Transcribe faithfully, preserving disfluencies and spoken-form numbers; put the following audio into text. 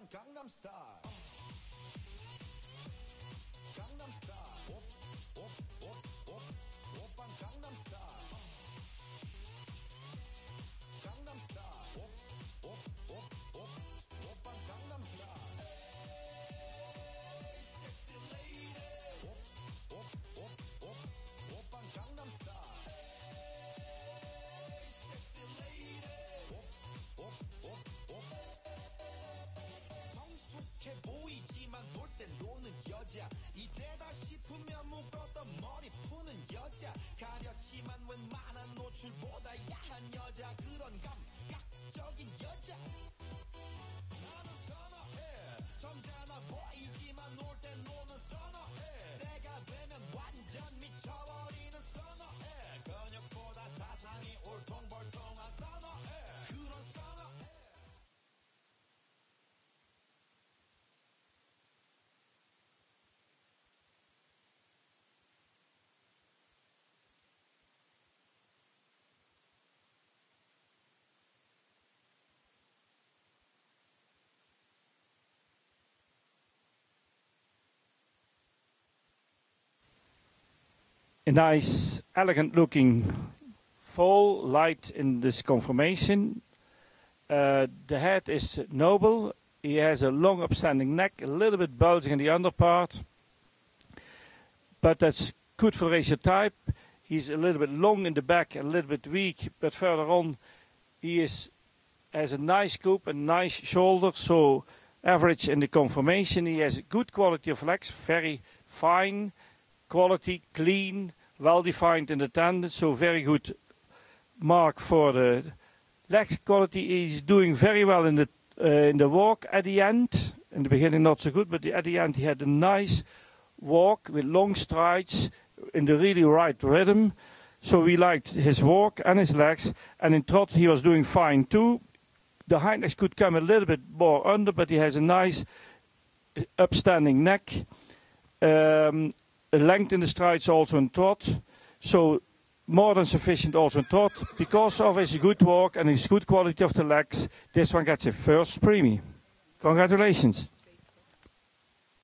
Gangnam Style. Gangnam Style. Op, op, op, op, oppan Gangnam Style. Gangnam Style. Op, op, op, op, oppan Gangnam Style. Hey, sexy lady. Op, op, op, op, oppan Gangnam Style. Hey, sexy lady. Op, op, op, op. 성숙해 보이지만 놀 땐 노는 여자 이때다 싶으면 묶었던 머리 푸는 여자 가렸지만 웬만한 노출보다 야한 여자 그런 감각적인 여자 나는 선어해 점잖아 보이지만 놀 땐 노는 선어해 내가 되면 완전 미쳐버리는 선어해 근육보다 사상이 울퉁불퉁한 선어해 그런 선어해. A nice, elegant-looking foal light in this conformation. Uh, the head is noble. He has a long, upstanding neck, a little bit bulging in the underpart, but that's good for racer type. He's a little bit long in the back, a little bit weak, but further on, he is has a nice scoop and nice shoulder, so average in the conformation. He has a good quality of legs, very fine quality, clean, well defined in the tendon, so very good mark for the legs quality. He's doing very well in the uh, in the walk at the end. In the beginning not so good, but at the end he had a nice walk with long strides in the really right rhythm. So we liked his walk and his legs, and in trot he was doing fine too. The hind legs could come a little bit more under, but he has a nice upstanding neck. Um, length in the strides also in trot, so more than sufficient also in trot. Because of his good walk and his good quality of the legs, this one gets a first premium. Congratulations.